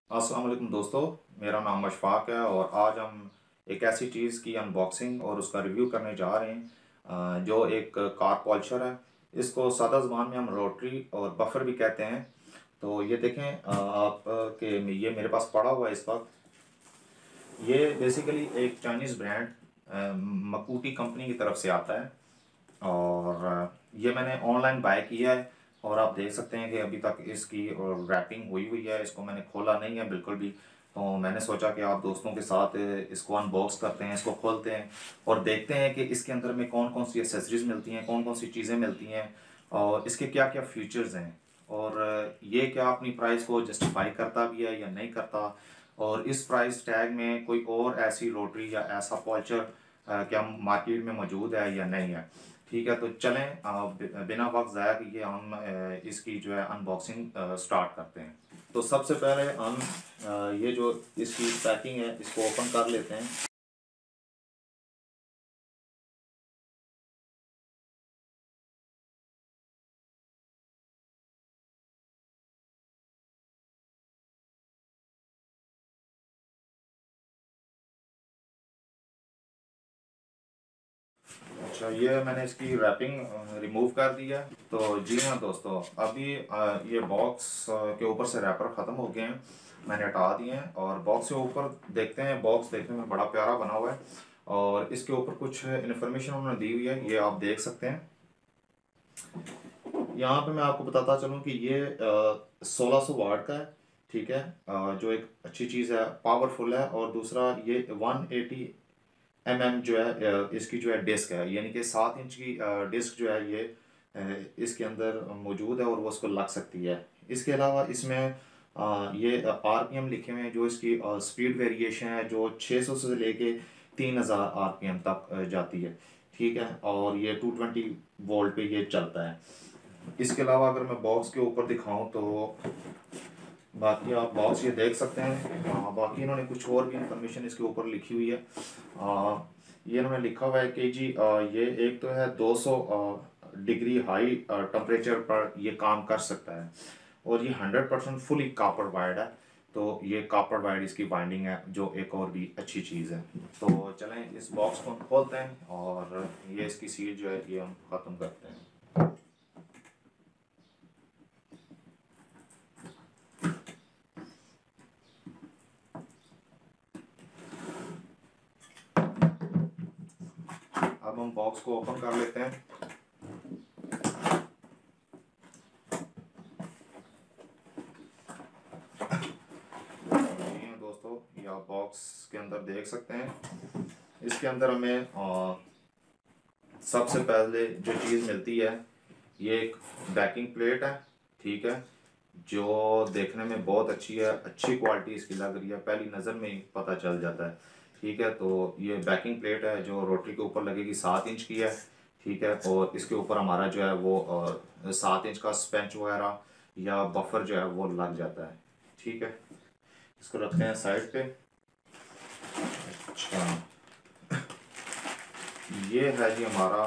अस्सलाम वालेकुम दोस्तों, मेरा नाम अशफाक है और आज हम एक ऐसी चीज़ की अनबॉक्सिंग और उसका रिव्यू करने जा रहे हैं जो एक कार पॉलिशर है। इसको सादा ज़बान में हम रोटरी और बफर भी कहते हैं। तो ये देखें आप कि ये मेरे पास पड़ा हुआ है इस वक्त। ये बेसिकली एक चाइनीज़ ब्रांड मकूटी कंपनी की तरफ से आता है और ये मैंने ऑनलाइन बाय किया है। और आप देख सकते हैं कि अभी तक इसकी रैपिंग हुई हुई है, इसको मैंने खोला नहीं है बिल्कुल भी। तो मैंने सोचा कि आप दोस्तों के साथ इसको अनबॉक्स करते हैं, इसको खोलते हैं और देखते हैं कि इसके अंदर में कौन कौन सी एसेसरीज मिलती हैं, कौन कौन सी चीज़ें मिलती हैं और इसके क्या क्या फीचर्स हैं और ये क्या अपनी प्राइस को जस्टिफाई करता भी है या नहीं करता, और इस प्राइस टैग में कोई और ऐसी रोटरी या ऐसा पॉलिशर क्या मार्केट में मौजूद है या नहीं है। ठीक है, तो चलें बिना वक्त ज़ाया किए हम इसकी जो है अनबॉक्सिंग स्टार्ट करते हैं। तो सबसे पहले हम ये जो इसकी पैकिंग है इसको ओपन कर लेते हैं। अच्छा, ये मैंने इसकी रैपिंग रिमूव कर दिया है। तो जी हाँ दोस्तों, अभी ये बॉक्स के ऊपर से रैपर ख़त्म हो गए हैं, मैंने हटा दिए हैं और बॉक्स के ऊपर देखते हैं। बॉक्स देखने में बड़ा प्यारा बना हुआ है और इसके ऊपर कुछ इन्फॉर्मेशन उन्होंने दी हुई है, ये आप देख सकते हैं। यहाँ पे मैं आपको बताता चलूँ कि ये 1600 वाट का है। ठीक है, जो एक अच्छी चीज़ है, पावरफुल है। और दूसरा ये 180 mm जो है इसकी जो है डिस्क है, यानी कि 7 इंच की डिस्क जो है ये इसके अंदर मौजूद है और वो उसको लग सकती है। इसके अलावा इसमें ये आरपीएम लिखे हुए हैं, जो इसकी स्पीड वेरिएशन है जो 600 से लेके 3000 आरपीएम तक जाती है। ठीक है, और ये 220 वोल्ट पे ये चलता है। इसके अलावा अगर मैं बॉक्स के ऊपर दिखाऊं तो बाकी आप बॉक्स ये देख सकते हैं। बाकी इन्होंने कुछ और भी इंफॉर्मेशन इसके ऊपर लिखी हुई है। ये इन्होंने लिखा हुआ है कि जी ये एक तो है 200 डिग्री हाई टेम्परेचर पर ये काम कर सकता है और ये 100% फुली कॉपर वायर्ड है। तो ये कॉपर वायर्ड इसकी बाइंडिंग है, जो एक और भी अच्छी चीज़ है। तो चलें इस बॉक्स को हम खोलते हैं और ये इसकी सील जो है ये हम ख़त्म करते हैं। अब हम बॉक्स को ओपन कर लेते हैं। ये दोस्तों, ये आप बॉक्स के अंदर देख सकते हैं। इसके अंदर हमें सबसे पहले जो चीज़ मिलती है ये एक बैकिंग प्लेट है। ठीक है, जो देखने में बहुत अच्छी है, अच्छी क्वालिटी इसकी लग रही है, पहली नज़र में ही पता चल जाता है। ठीक है, तो ये बैकिंग प्लेट है जो रोटरी के ऊपर लगेगी, 7 इंच की है। ठीक है, और इसके ऊपर हमारा जो है वो 7 इंच का स्पेंच वगैरह या बफर जो है वो लग जाता है। ठीक है, इसको रखते हैं साइड पे। अच्छा, ये है जी हमारा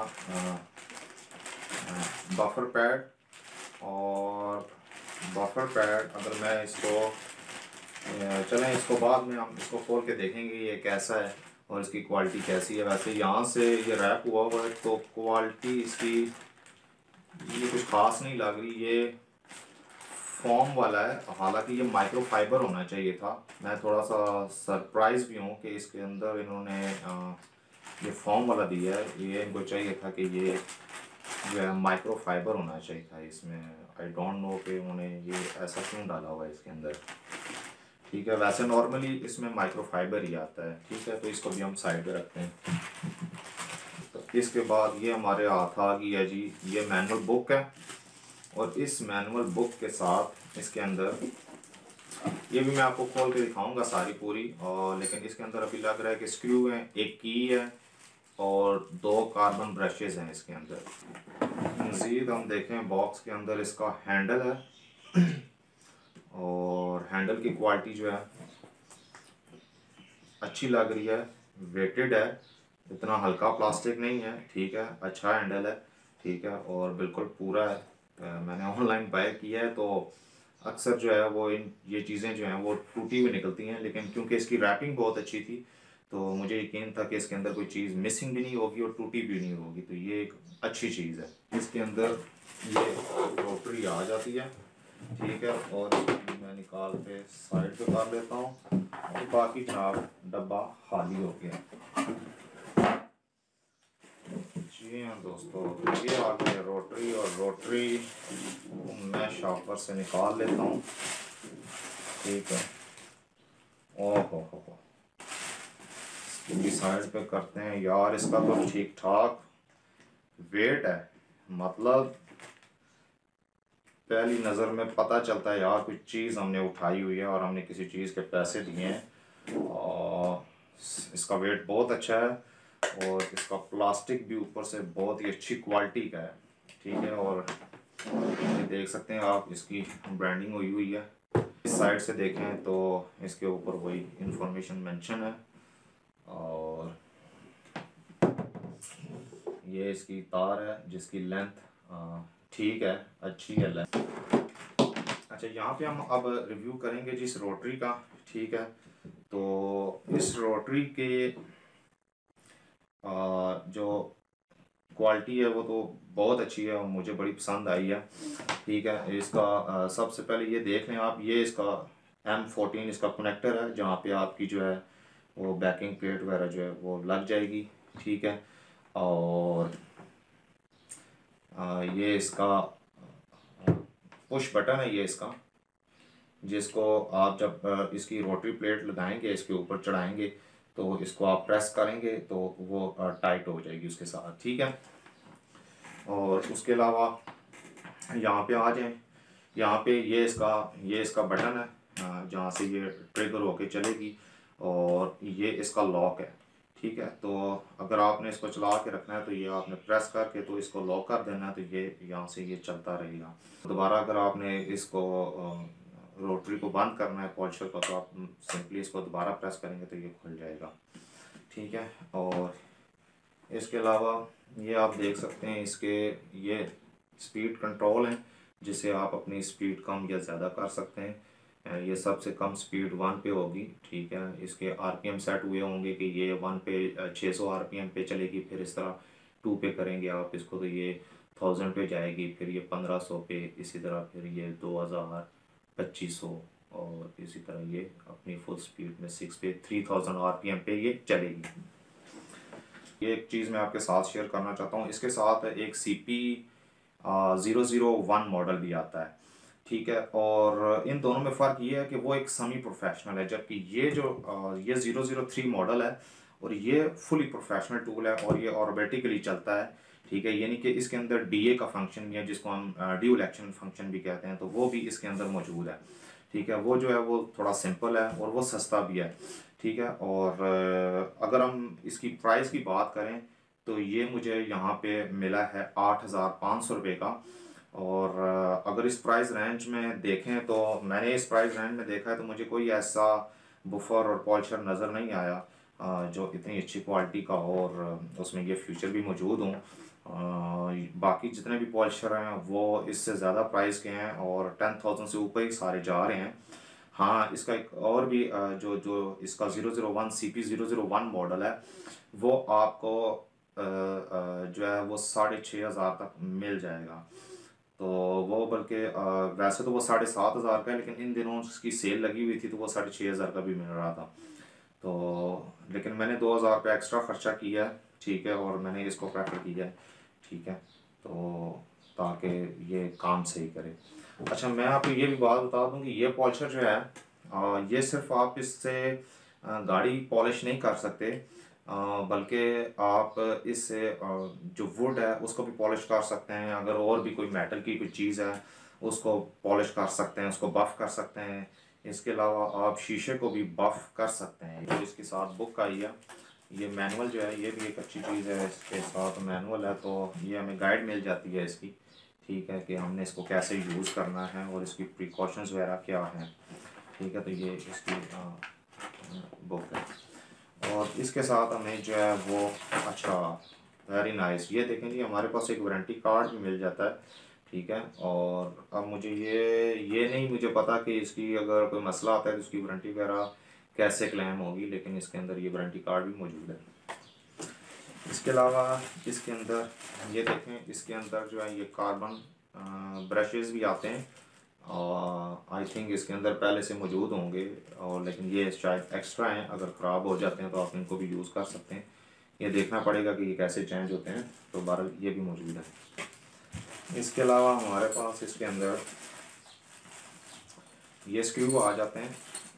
बफर पैड। और बफर पैड अगर मैं इसको चलें इसको बाद में हम इसको खोल के देखेंगे ये कैसा है और इसकी क्वालिटी कैसी है। वैसे यहाँ से ये रैप हुआ हुआ है तो क्वालिटी इसकी ये कुछ खास नहीं लग रही। ये फोम वाला है, हालांकि ये माइक्रो फाइबर होना चाहिए था। मैं थोड़ा सा सरप्राइज भी हूँ कि इसके अंदर इन्होंने ये फोम वाला दिया है। ये इनको चाहिए था कि ये जो है माइक्रो फाइबर होना चाहिए था इसमें। आई डोंट नो कि उन्होंने ये ऐसा क्यों डाला हुआ है इसके अंदर। ठीक है, वैसे नॉर्मली इसमें माइक्रो फाइबर ही आता है। ठीक है, तो इसको भी हम साइड पे रखते हैं। तो इसके बाद ये हमारे हाथ आ गई है जी, ये मैनुअल बुक है। और इस मैनुअल बुक के साथ इसके अंदर ये भी मैं आपको खोल के दिखाऊंगा सारी पूरी, और लेकिन इसके अंदर अभी लग रहा है कि स्क्रू है, एक की है और 2 कार्बन ब्रशेज हैं इसके अंदर। मज़ीद हम देखें बॉक्स के अंदर इसका हैंडल है और हैंडल की क्वालिटी जो है अच्छी लग रही है, वेटेड है, इतना हल्का प्लास्टिक नहीं है। ठीक है, अच्छा हैंडल है। ठीक है, और बिल्कुल पूरा है। मैंने ऑनलाइन बाय किया है तो अक्सर जो है वो ये चीज़ें जो हैं वो टूटी हुई निकलती हैं, लेकिन क्योंकि इसकी रैपिंग बहुत अच्छी थी तो मुझे यकीन था कि इसके अंदर कोई चीज़ मिसिंग भी नहीं होगी और टूटी भी नहीं होगी, तो ये एक अच्छी चीज़ है। इसके अंदर ये रोटरी आ जाती है, ठीक है, और मैं निकाल के साइड पे कर लेता हूँ और बाकी जनाब डब्बा खाली हो गया। जी हाँ दोस्तों, ये आ गया रोटरी, और रोटरी मैं शॉपर से निकाल लेता हूँ, ठीक है। ओहो हो, इसकी साइड पे करते हैं यार। इसका तो ठीक ठाक वेट है, मतलब पहली नज़र में पता चलता है यार कोई चीज़ हमने उठाई हुई है और हमने किसी चीज़ के पैसे दिए हैं। और इसका वेट बहुत अच्छा है और इसका प्लास्टिक भी ऊपर से बहुत ही अच्छी क्वालिटी का है, ठीक है। और ये देख सकते हैं आप, इसकी ब्रांडिंग हुई है। इस साइड से देखें तो इसके ऊपर वही इंफॉर्मेशन मेंशन है, और ये इसकी तार है जिसकी लेंथ ठीक है, अच्छी है लेंथ। अच्छा, यहाँ पे हम अब रिव्यू करेंगे जिस रोटरी का, ठीक है। तो इस रोटरी के जो क्वालिटी है वो तो बहुत अच्छी है और मुझे बड़ी पसंद आई है, ठीक है। इसका सबसे पहले ये देख लें आप, ये इसका M14 इसका कनेक्टर है जहाँ पे आपकी जो है वो बैकिंग प्लेट वगैरह जो है वो लग जाएगी, ठीक है। और ये इसका पुश बटन है, ये इसका, जिसको आप जब इसकी रोटरी प्लेट लगाएंगे, इसके ऊपर चढ़ाएंगे तो इसको आप प्रेस करेंगे तो वो टाइट हो जाएगी उसके साथ, ठीक है। और उसके अलावा यहाँ पे आ जाएं, यहाँ पे ये इसका बटन है जहाँ से ये ट्रिगर होके चलेगी, और ये इसका लॉक है, ठीक है। तो अगर आपने इसको चला के रखना है तो ये आपने प्रेस करके तो इसको लॉक कर देना है, तो ये यहाँ से ये चलता रहेगा। दोबारा अगर आपने इसको रोटरी को बंद करना है पॉलिशर को, तो आप सिंपली इसको दोबारा प्रेस करेंगे तो ये खुल जाएगा, ठीक है। और इसके अलावा ये आप देख सकते हैं, इसके ये स्पीड कंट्रोल है जिसे आप अपनी स्पीड कम या ज़्यादा कर सकते हैं। ये सबसे कम स्पीड 1 पे होगी, ठीक है। इसके RPM सेट हुए होंगे कि ये 1 पे 600 RPM पे चलेगी, फिर इस तरह 2 पे करेंगे आप इसको तो ये 1000 पे जाएगी, फिर ये 1500 पे, इसी तरह फिर ये 2000, 2500, और इसी तरह ये अपनी फुल स्पीड में 6 पे 3000 RPM पे ये चलेगी। ये एक चीज़ मैं आपके साथ शेयर करना चाहता हूँ, इसके साथ एक CP 001 मॉडल भी आता है, ठीक है। और इन दोनों में फ़र्क ये है कि वो एक सेमी प्रोफेशनल है, जबकि ये जो ये 003 मॉडल है और ये फुली प्रोफेशनल टूल है और ये ऑर्बिटिकली चलता है, ठीक है। यानी कि इसके अंदर DA का फंक्शन भी है जिसको हम ड्यूल एक्शन फंक्शन भी कहते हैं, तो वो भी इसके अंदर मौजूद है, ठीक है। वो जो है वो थोड़ा सिंपल है और वो सस्ता भी है, ठीक है। और अगर हम इसकी प्राइस की बात करें तो ये मुझे यहाँ पे मिला है 8500 रुपये का। और अगर इस प्राइस रेंज में देखें तो मैंने इस प्राइस रेंज में देखा है तो मुझे कोई ऐसा बुफर और पॉलिशर नज़र नहीं आया जो इतनी अच्छी क्वालिटी का हो और उसमें ये फीचर भी मौजूद हों। बाकी जितने भी पॉलिशर हैं वो इससे ज़्यादा प्राइस के हैं और 10,000 से ऊपर ही सारे जा रहे हैं। हाँ, इसका एक और भी जो जो इसका 001 CP 001 मॉडल है वो आपको जो है वो 6500 तक मिल जाएगा। तो वो बल्कि वैसे तो वो 7500 का है, लेकिन इन दिनों उसकी सेल लगी हुई थी तो वो 6500 का भी मिल रहा था। तो लेकिन मैंने 2000 रुपये एक्स्ट्रा ख़र्चा किया है, ठीक है, और मैंने इसको प्रेफर किया है, ठीक है, तो ताकि ये काम सही करे। अच्छा, मैं आपको ये भी बात बता दूं कि ये पॉलिशर जो है ये सिर्फ आप इससे गाड़ी पॉलिश नहीं कर सकते, बल्कि आप इससे जो वुड है उसको भी पॉलिश कर सकते हैं। अगर और भी कोई मेटल की कोई चीज़ है उसको पॉलिश कर सकते हैं, उसको बफ़ कर सकते हैं। इसके अलावा आप शीशे को भी बफ़ कर सकते हैं। जो इसके साथ बुक आई है, ये मैनुअल जो है ये भी एक अच्छी चीज़ है, इसके साथ मैनुअल है तो ये हमें गाइड मिल जाती है इसकी, ठीक है, कि हमने इसको कैसे यूज़ करना है और इसकी प्रिकॉशंस वगैरह क्या हैं, ठीक है। तो ये इसकी बुक है और इसके साथ हमें जो है वो, अच्छा वेरी नाइस, ये देखें जी हमारे पास एक वारंटी कार्ड भी मिल जाता है, ठीक है। और अब मुझे ये नहीं मुझे पता कि इसकी अगर कोई मसला आता है तो उसकी वारंटी वगैरह कैसे क्लेम होगी, लेकिन इसके अंदर ये वारंटी कार्ड भी मौजूद है। इसके अलावा इसके अंदर ये देखें, इसके अंदर जो है ये कार्बन ब्रशेज़ भी आते हैं, और आई थिंक इसके अंदर पहले से मौजूद होंगे, और लेकिन ये शायद एक्स्ट्रा हैं, अगर ख़राब हो जाते हैं तो आप इनको भी यूज़ कर सकते हैं। ये देखना पड़ेगा कि ये कैसे चेंज होते हैं, तो बहरहाल ये भी मौजूद है। इसके अलावा हमारे पास इसके अंदर ये स्क्रू आ जाते हैं।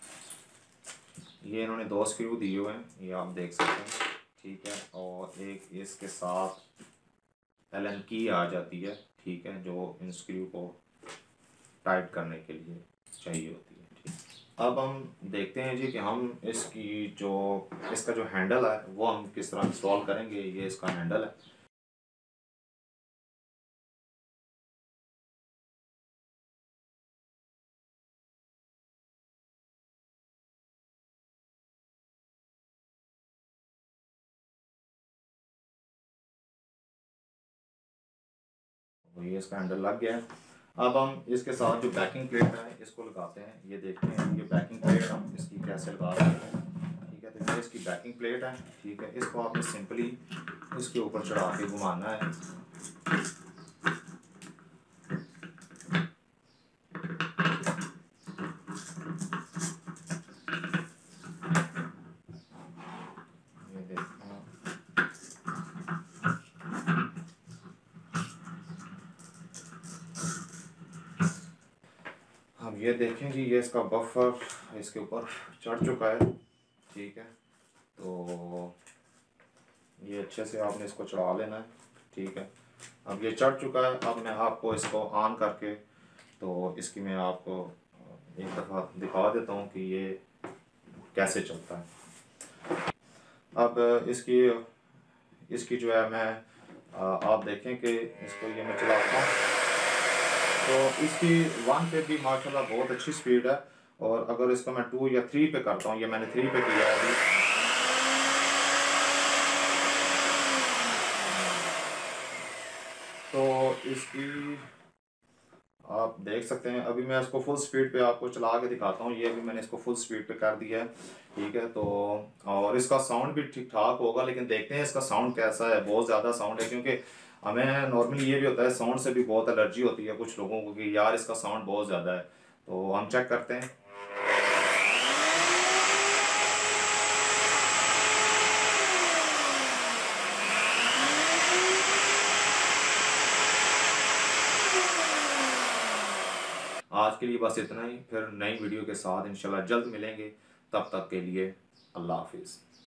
ये इन्होंने 2 स्क्रू दिए हुए हैं, ये आप देख सकते हैं, ठीक है। और एक इसके साथ एलन की आ जाती है, ठीक है, जो इन स्क्रू को टाइट करने के लिए चाहिए होती है, ठीक। अब हम देखते हैं जी कि हम इसका जो हैंडल है वो हम किस तरह इंस्टॉल करेंगे। ये इसका हैंडल है। तो ये इसका हैंडल लग गया है। अब हम इसके साथ जो बैकिंग प्लेट है इसको लगाते हैं। ये देखते हैं ये बैकिंग प्लेट हम इसकी कैसे लगा रहे हैं, ठीक है। तो ये इसकी बैकिंग प्लेट है, ठीक है। इसको आपने सिंपली इसके ऊपर चढ़ा के घुमाना है। ये देखते हैं, अब ये देखें कि ये इसका बफर इसके ऊपर चढ़ चुका है, ठीक है। तो ये अच्छे से आपने इसको चढ़ा लेना है, ठीक है। अब ये चढ़ चुका है। अब मैं आपको इसको ऑन करके तो इसकी मैं आपको एक दफ़ा दिखा देता हूँ कि ये कैसे चलता है। अब इसकी जो है मैं आप देखें कि इसको ये मैं चलाता हूँ तो इसकी 1 पे भी माशाल्लाह बहुत अच्छी स्पीड है। और अगर इसको मैं 2 या 3 पे करता हूँ, ये मैंने 3 पे किया है अभी, तो इसकी आप देख सकते हैं। अभी मैं इसको फुल स्पीड पे आपको चला के दिखाता हूँ। ये अभी मैंने इसको फुल स्पीड पे कर दिया है, ठीक है। तो और इसका साउंड भी ठीक ठाक होगा, लेकिन देखते हैं इसका साउंड कैसा है। बहुत ज़्यादा साउंड है, क्योंकि हमें नॉर्मली ये भी होता है, साउंड से भी बहुत एलर्जी होती है कुछ लोगों को कि यार इसका साउंड बहुत ज़्यादा है। तो हम चेक करते हैं। आज के लिए बस इतना ही, फिर नई वीडियो के साथ इंशाल्लाह जल्द मिलेंगे। तब तक के लिए अल्लाह हाफिज़।